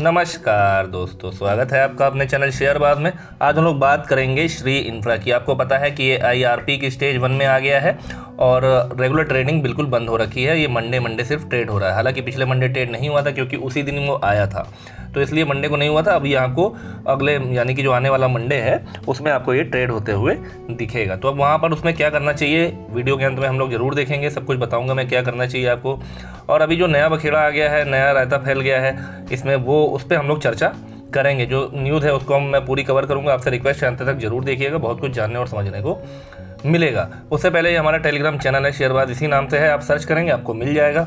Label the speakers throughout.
Speaker 1: नमस्कार दोस्तों, स्वागत है आपका अपने चैनल शेयरबाज में। आज हम लोग बात करेंगे श्री इंफ्रा की। आपको पता है कि ये IRP की स्टेज 1 में आ गया है और रेगुलर ट्रेडिंग बिल्कुल बंद हो रखी है। ये मंडे सिर्फ ट्रेड हो रहा है। हालांकि पिछले मंडे ट्रेड नहीं हुआ था क्योंकि उसी दिन वो आया था, तो इसलिए मंडे को नहीं हुआ था। अभी आपको अगले यानी कि जो आने वाला मंडे है उसमें आपको ये ट्रेड होते हुए दिखेगा। तो अब वहाँ पर उसमें क्या करना चाहिए, वीडियो के अंत में हम लोग जरूर देखेंगे। सब कुछ बताऊँगा मैं क्या करना चाहिए आपको। और अभी जो नया बखेड़ा आ गया है, नया रायता फैल गया है इसमें, वो उस पर हम लोग चर्चा करेंगे। जो न्यूज़ है उसको मैं पूरी कवर करूंगा। आपसे रिक्वेस्ट है अंत तक जरूर देखिएगा, बहुत कुछ जानने और समझने को मिलेगा। उससे पहले ही हमारा टेलीग्राम चैनल है शेयरबाज, इसी नाम से है, आप सर्च करेंगे आपको मिल जाएगा।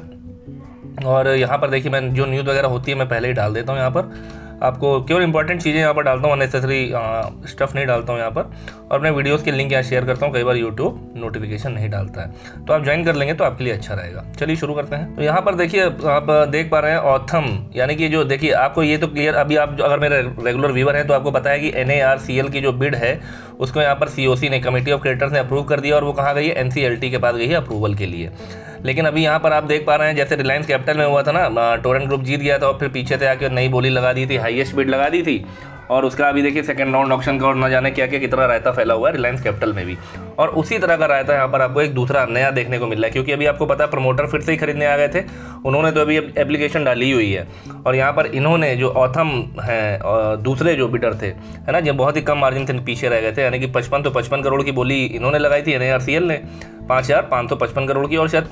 Speaker 1: और यहाँ पर देखिए, मैं जो न्यूज़ वगैरह होती है मैं पहले ही डाल देता हूँ यहाँ पर आपको। केवल इंपॉर्टेंट चीज़ें यहाँ पर डालता हूँ, अननेसेसरी स्टफ़ नहीं डालता हूँ यहाँ पर। और अपने वीडियोस के लिंक यहाँ शेयर करता हूँ। कई बार यूट्यूब नोटिफिकेशन नहीं डालता है, तो आप ज्वाइन कर लेंगे तो आपके लिए अच्छा रहेगा। चलिए शुरू करते हैं। तो यहाँ पर देखिए, आप देख पा रहे हैं ऑथम, यानी कि जो देखिए आपको ये तो क्लियर, अभी आप अगर मेरे रेगुलर व्यूवर हैं तो आपको पता है कि NARCL की जो बिड है उसको यहाँ पर COC ने, कमेटी ऑफ क्रिएटर्स ने अप्रूव कर दिया और वो कहाँ गई है, NCLT के पास गई है अप्रूवल के लिए। लेकिन अभी यहाँ पर आप देख पा रहे हैं, जैसे रिलायंस कैपिटल में हुआ था ना, टोरेंट ग्रुप जीत गया था और फिर पीछे से आकर नई बोली लगा दी थी, हाईएस्ट बिड लगा दी थी। और उसका अभी देखिए सेकंड राउंड ऑक्शन का और न जाने क्या क्या कितना रायता फैला हुआ है रिलायंस कैपिटल में भी। और उसी तरह का रायता यहाँ पर आपको एक दूसरा नया देखने को मिल रहा है, क्योंकि अभी आपको पता है प्रमोटर फिर से ही खरीदने आ गए थे। उन्होंने तो अभी एप्लीकेशन डाली हुई है और यहाँ पर इन्होंने जो ऑथम है और दूसरे जो बिडर थे, है ना, जो बहुत ही कम मार्जिन से पीछे रह गए थे, यानी कि 55 करोड़ की बोली इन्होंने लगाई थी NARCL ने, 5,555 करोड़ की, और शायद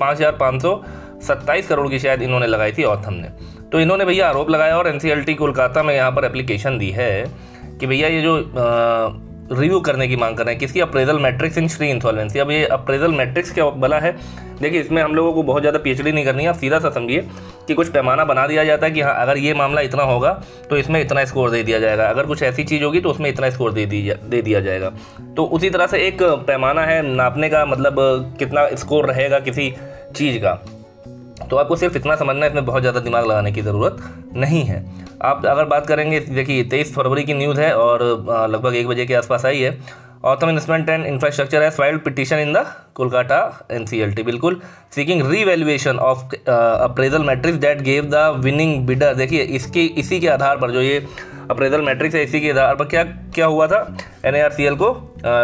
Speaker 1: 5,527 करोड़ की शायद इन्होंने लगाई थी ऑथम ने। तो इन्होंने भैया आरोप लगाया और NCLT कोलकाता में यहाँ पर एप्लीकेशन दी है कि भैया ये जो रिव्यू करने की मांग कर रहे हैं किसकी, appraisal matrix in Srei insolvency. अब ये अप्रेजल मैट्रिक्स क्या बला है, देखिए इसमें हम लोगों को बहुत ज़्यादा PhD नहीं करनी है। आप सीधा सा समझिए कि कुछ पैमाना बना दिया जाता है कि हाँ, अगर ये मामला इतना होगा तो इसमें इतना स्कोर दे दिया जाएगा, अगर कुछ ऐसी चीज़ होगी तो उसमें इतना स्कोर दे दिया जाएगा। तो उसी तरह से एक पैमाना है नापने का, मतलब कितना स्कोर रहेगा किसी चीज़ का। तो आपको सिर्फ इतना समझना है, इसमें बहुत ज़्यादा दिमाग लगाने की ज़रूरत नहीं है। आप अगर बात करेंगे, देखिए 23 फरवरी की न्यूज़ है और लगभग 1 बजे के आसपास आई है। Authum investment and infrastructure has filed petition in the Kolkata NCLT, बिल्कुल, seeking revaluation of appraisal matrix that gave the winning bidder. देखिए इसी के आधार पर, जो ये अप्रेजल मैट्रिक्स है, इसी के आधार पर क्या हुआ था, NARCL को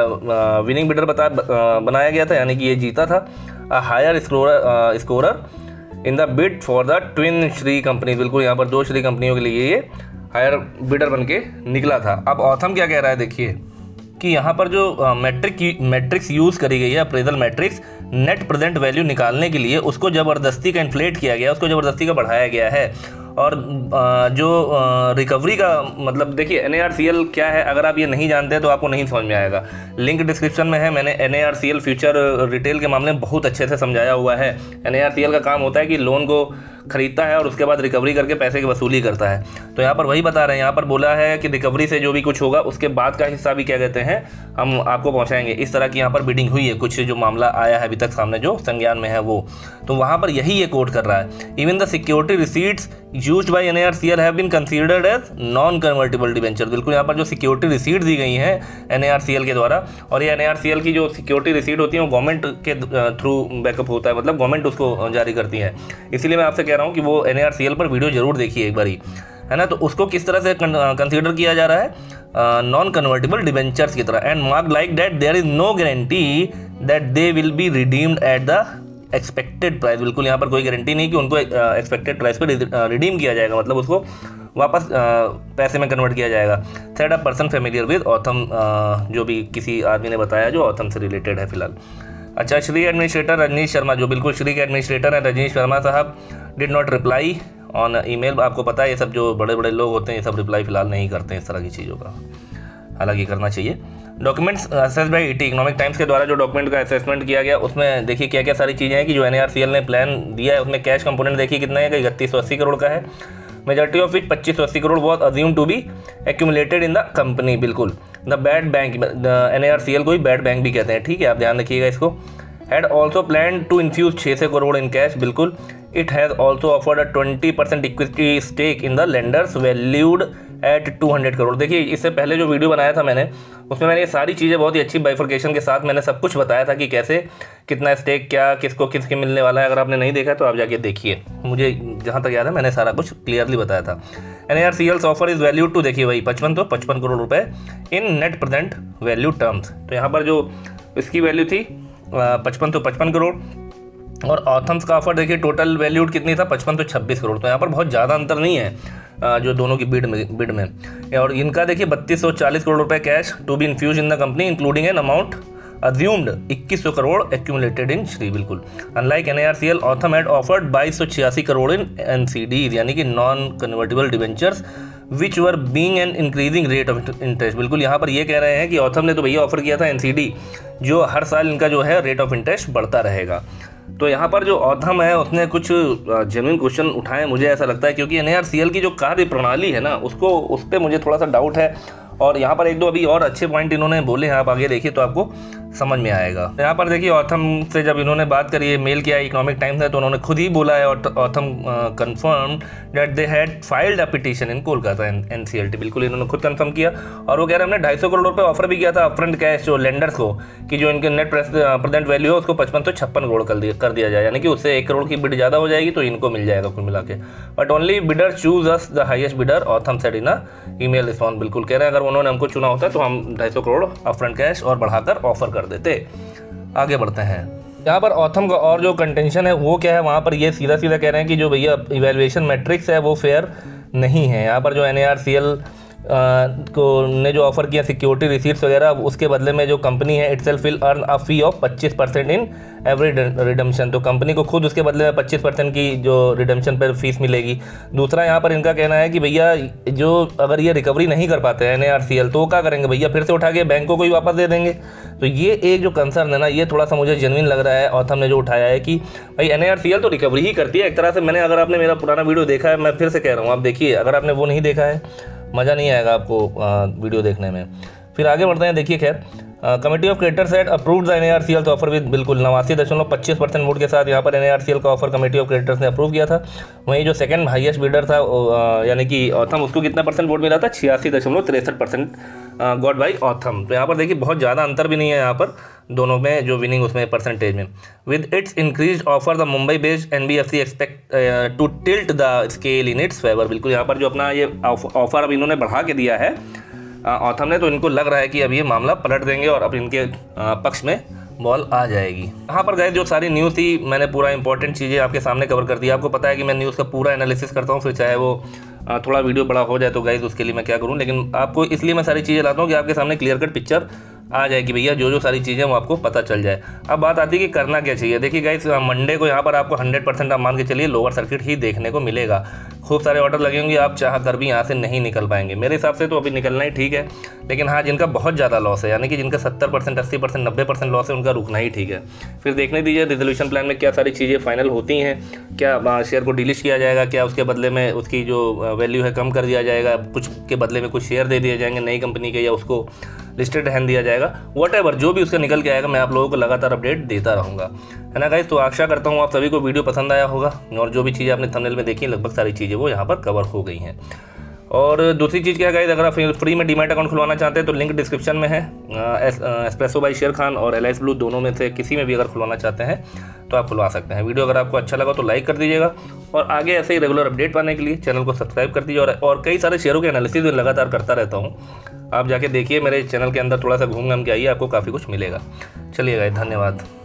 Speaker 1: विनिंग बिडर बनाया गया था, यानी कि ये जीता था। Higher scorer in the bid for the twin Srei company, बिल्कुल यहाँ पर 2 श्री कंपनियों के लिए ये हायर बिडर बन के निकला था। अब ऑथम क्या कह रहा है, देखिए कि यहाँ पर जो मैट्रिक्स यूज़ करी गई है, appraisal matrix, net present value निकालने के लिए उसको ज़बरदस्ती का इन्फ्लेट किया गया, उसको ज़बरदस्ती का बढ़ाया गया है। और जो रिकवरी का मतलब, देखिए NARCL क्या है, अगर आप ये नहीं जानते हैं तो आपको नहीं समझ में आएगा। लिंक डिस्क्रिप्शन में है, मैंने NARCL फ्यूचर रिटेल के मामले में बहुत अच्छे से समझाया हुआ है। NARCL का काम होता है कि लोन को खरीदता है और उसके बाद रिकवरी करके पैसे की वसूली करता है। तो यहाँ पर वही बता रहे हैं, यहाँ पर बोला है कि रिकवरी से जो भी कुछ होगा उसके बाद का हिस्सा भी क्या कहते हैं, हम आपको पहुँचाएंगे। इस तरह की यहाँ पर बिडिंग हुई है, कुछ जो मामला आया है अभी तक सामने जो संज्ञान में है वो, तो वहाँ पर यही ये कोट कर रहा है। Even the security receipts used by NARCL have been considered as non convertible debenture. बिल्कुल, यहाँ पर जो सिक्योरिटी रिसीट दी गई हैं NARCL के द्वारा, और ये NARCL की जो सिक्योरिटी रिसीट होती है वो गवर्नमेंट के थ्रू बैकअप होता है, मतलब गवर्नमेंट उसको जारी करती है। इसीलिए मैं आपसे कह रहा हूँ कि वो NARCL पर वीडियो जरूर देखिए एक बारी, है ना। तो उसको किस तरह से कंसीडर किया जा रहा है, नॉन कन्वर्टिबल डिबेंचर्स की तरह, and mark like that there is no guarantee that they will be redeemed at the expected price. बिल्कुल, यहाँ पर कोई गारंटी नहीं कि उनको एक्सपेक्टेड प्राइस पर रिडीम किया जाएगा, मतलब उसको वापस पैसे में कन्वर्ट किया जाएगा। Third, a person familiar with Authum, जो भी किसी आदमी ने बताया जो ऑथम से रिलेटेड है फिलहाल। अच्छा, श्री एडमिनिस्ट्रेटर रजनीश शर्मा, जो बिल्कुल श्री के एडमिनिस्ट्रेटर हैं रजनीश शर्मा साहब, did not reply on email. आपको पता है ये सब जो बड़े बड़े लोग होते हैं ये सब रिप्लाई फिलहाल नहीं करते हैं इस तरह की चीज़ों का, हालांकि करना चाहिए। Documents assess by ET, economic times के द्वारा जो डॉक्यूमेंट का असेसमेंट किया गया उसमें देखिए क्या क्या सारी चीज़ें हैं कि जो NARCL ने प्लान दिया है उसमें कैश कंपोनेंट देखिए कितना है, 3180 करोड़ का है। Majority of which 2580 crore was assume to be accumulated in the company. बिल्कुल, द बैड बैंक, NARCL को ही बैड बैंक भी कहते हैं, ठीक है, आप ध्यान रखिएगा इसको। Had also plan to infuse 600 crore in cash, बिल्कुल। It has also offered a 20% equity stake in the lenders valued at 200 crore. देखिए इससे पहले जो वीडियो बनाया था मैंने, उसमें मैंने ये सारी चीज़ें बहुत ही अच्छी बाइफर्केशन के साथ मैंने सब कुछ बताया था कि कैसे कितना स्टेक क्या किसको किसके मिलने वाला है। अगर आपने नहीं देखा तो आप जाके देखिए, मुझे जहाँ तक याद है मैंने सारा कुछ क्लियरली बताया था। NARCL's offer is value to, देखिए वही 55 करोड़ रुपए in net present value terms. तो यहाँ पर जो इसकी वैल्यू थी 55 करोड़, और ऑथम्स का ऑफर देखिए टोटल वैल्यूड कितनी था 56 करोड़। तो यहाँ पर बहुत ज़्यादा अंतर नहीं है जो दोनों की बिड में। और इनका देखिए 3240 करोड़ रुपए cash to be infuse in the company including an amount assumed 2100 crore accumulated in Srei. बिल्कुल unlike NARCL, Authum had offered 2286 crore in NCDs यानी कि non convertible debentures which were being an increasing rate of interest. बिल्कुल यहाँ पर ये कह रहे हैं कि ऑथम ने तो भैया ऑफर किया था NCD, जो हर साल इनका जो है रेट ऑफ इंटरेस्ट बढ़ता रहेगा। तो यहाँ पर जो ऑथम है उसने कुछ जेन्युइन क्वेश्चन उठाए, मुझे ऐसा लगता है, क्योंकि NARCL की जो कार्य प्रणाली है ना उसको उस पर मुझे थोड़ा सा डाउट है। और यहाँ पर एक दो अभी और अच्छे पॉइंट इन्होंने बोले हैं, आप आगे देखिए तो आपको समझ में आएगा। यहाँ पर देखिए ऑथम से जब इन्होंने बात करी है, मेल किया इकोनॉमिक टाइम्स है, तो उन्होंने खुद ही बोला है Authum confirm that they had filed a petition in Kolkata NCLT। बिल्कुल इन्होंने खुद कंफर्म किया, और वो कह रहे हैं हमने 250 करोड़ रुपये ऑफर भी किया था अपफ्रंट कैश जो लेंडर्स को, कि जो इनके नेट प्रेजेंट वैल्यू है उसको 5556 करोड़ कर दिया जाए, यानी कि उससे 1 करोड़ की बिड ज़्यादा हो जाएगी तो इनको मिल जाएगा कुल मिला के। But only bidder choose us the highest bidder, Authum said in a email response. बिल्कुल कह रहे हैं अगर उन्होंने हमको चुना होता तो हम 250 करोड़ अपफ्रंट कैश और बढ़ाकर ऑफर कर देते। आगे बढ़ते हैं। यहाँ पर ऑथम का और जो कंटेंशन है वो क्या है, वहाँ पर ये सीधा सीधा कह रहे हैं कि जो भैया इवैल्यूएशन मैट्रिक्स है वो फेयर नहीं है। यहाँ पर जो NARCL को ने जो ऑफर किया सिक्योरिटी रिसीट्स वगैरह, उसके बदले में जो कंपनी है itself will earn a fee of 25% in every redemption. तो कंपनी को खुद उसके बदले में 25% की जो रिडम्पशन पर फीस मिलेगी। दूसरा यहाँ पर इनका कहना है कि भैया जो अगर ये रिकवरी नहीं कर पाते हैं NARCL तो क्या करेंगे भैया, फिर से उठा के बैंकों को ही वापस दे देंगे। तो ये एक जो कंसर्न है ना, ये थोड़ा सा मुझे जेन्युइन लग रहा है ऑथम ने जो उठाया है कि भाई NARCL तो रिकवरी ही करती है एक तरह से। मैंने, अगर आपने मेरा पुराना वीडियो देखा है, मैं फिर से कह रहा हूँ आप देखिए, अगर आपने वो नहीं देखा है मज़ा नहीं आएगा आपको वीडियो देखने में। फिर आगे बढ़ते हैं। देखिए खैर committee of creditors had approved the NARCL offer with, बिल्कुल 89.25% वोट के साथ यहाँ पर NARCL का ऑफर कमेटी ऑफ क्रिएटर्स ने अप्रूव किया था। वहीं जो सेकंड हाईएस्ट बिडर था यानी कि ऑथम, उसको कितना परसेंट वोट मिला था, 86.63% गॉट बाई ऑथम। तो यहाँ पर देखिए बहुत ज़्यादा अंतर भी नहीं है यहाँ पर दोनों में जो विनिंग उसमें परसेंटेज में। With its increase offer the Mumbai based NBFC expect to tilt the scale in its favour. बिल्कुल यहाँ पर जो अपना ये ऑफर अब इन्होंने बढ़ा के दिया है ऑथम ने, तो इनको लग रहा है कि अब ये मामला पलट देंगे और अब इनके पक्ष में बॉल आ जाएगी। यहाँ पर गए जो सारी न्यूज़ थी मैंने पूरा इंपॉर्टेंट चीज़ें आपके सामने कवर कर दी। आपको पता है कि मैं न्यूज़ का पूरा एनालिसिस करता हूँ, फिर चाहे वो थोड़ा वीडियो बड़ा हो जाए तो गाइस उसके लिए मैं क्या करूँ, लेकिन आपको इसलिए मैं सारी चीज़ें लाता हूँ कि आपके सामने क्लियर कट पिक्चर आ जाएगी भैया, जो सारी चीज़ें वो आपको पता चल जाए। अब बात आती है कि करना क्या चाहिए। देखिए गाइस मंडे को यहाँ पर आपको 100% आप मान के चलिए लोअर सर्किट ही देखने को मिलेगा। खूब सारे ऑर्डर लगे होंगे, आप चाह कर भी यहाँ से नहीं निकल पाएंगे। मेरे हिसाब से तो अभी निकलना ही ठीक है, लेकिन हाँ जिनका बहुत ज़्यादा लॉस है, यानी कि जिनका 70%, 80%, 90% लॉस है, उनका रुकना ही ठीक है। फिर देखने दीजिए रिजोल्यूशन प्लान में क्या सारी चीज़ें फाइनल होती हैं, क्या शेयर को डिलिस्ट किया जाएगा, क्या उसके बदले में उसकी जो वैल्यू है कम कर दिया जाएगा, कुछ के बदले में कुछ शेयर दे दिए जाएंगे नई कंपनी के, या उसको लिस्टेड रहने दिया जाएगा। व्हाटएवर जो भी उसका निकल के आएगा मैं आप लोगों को लगातार अपडेट देता रहूँगा, है ना गाइस। तो आशा करता हूँ आप सभी को वीडियो पसंद आया होगा, और जो भी चीज़ें आपने थंबनेल में देखी लगभग सारी चीज़ें वो यहाँ पर कवर हो गई हैं। और दूसरी चीज़ क्या है गाइस, अगर आप फ्री में डीमैट अकाउंट खुलवाना चाहते हैं तो लिंक डिस्क्रिप्शन में है। एस्प्रेसो बाय शेर खान और एलाइस ब्लू दोनों में से किसी में भी अगर खुलवाना चाहते हैं तो आप खुलवा सकते हैं। वीडियो अगर आपको अच्छा लगा तो लाइक कर दीजिएगा, और आगे ऐसे ही रेगुलर अपडेट पाने के लिए चैनल को सब्सक्राइब कर दीजिए। और कई सारे शेयरों के एनालिसिस में लगातार करता रहता हूँ, आप जाके देखिए मेरे चैनल के अंदर, थोड़ा सा घूम घाम के आइए, आपको काफ़ी कुछ मिलेगा। चलिए गाइस, धन्यवाद।